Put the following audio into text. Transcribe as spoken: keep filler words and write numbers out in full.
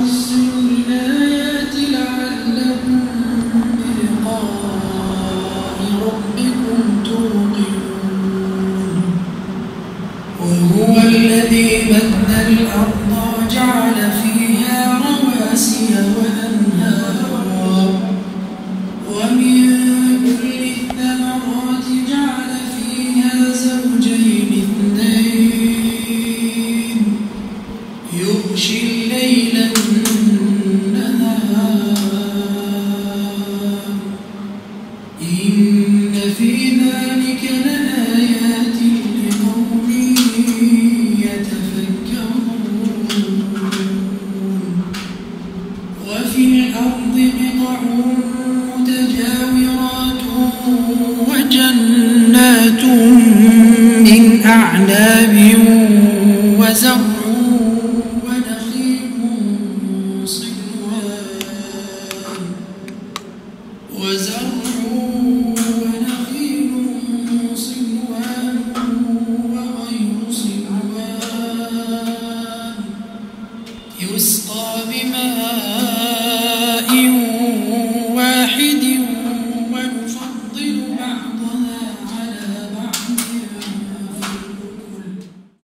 نفصل الآيات لعلكم بلقاء ربكم توقنون وهو الذي مد الأرض وجعل فيها رواسي وأنهارا ومن كل الثمرات جعل فيها زوجين اثنين يغشي الليل النهار إن في ذلك لآيات لقوم يتفكرون وفي الأرض قطع متجاورات وجنات من أعناب وزرع ونخيل صنوان وزرع